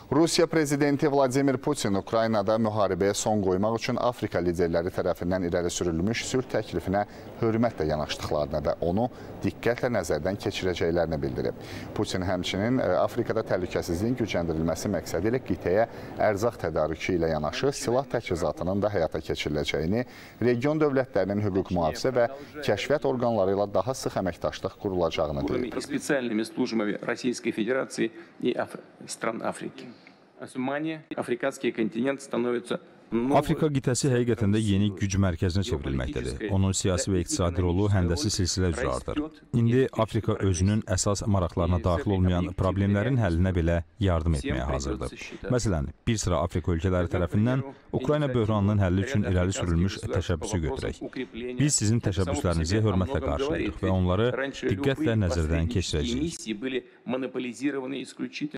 Rusiya prezidenti Vladimir Putin Ukraynada müharibəyə son qoymaq üçün Afrika liderləri tərəfindən irəli sürülmüş sülh təklifinə hörmətlə yanaşdıqlarını və onu diqqətlə nəzərdən keçirəcəklərini bildirib. Putin həmçinin Afrikada təhlükəsizliyin gücləndirilməsi məqsədi ilə qitəyə ərzaq tədarükü ilə yanaşı silah təchizatının da həyata keçiriləcəyini, region dövlətlərinin hüquq mühafizə və kəşfiyyat orqanları ilə daha sıx əməkdaşlıq qurulacağını deyib. Afrika qitəsi həqiqətən də yeni güc mərkəzinə çevrilməkdədir. Onun siyasi və iqtisadi rolu həndəsi silsilə üzrə artır. İndi Afrika özünün əsas maraqlarına daxil olmayan problemlərin həllinə belə yardım etməyə hazırdır. Məsələn, bir sıra Afrika ölkələri tərəfindən Ukrayna böhranının həlli üçün irəli sürülmüş təşəbbüsü götürək. Biz sizin təşəbbüslərinizi hörmətlə qarşılayırıq və onları diqqətlə nəzərdən keçirəcəyik.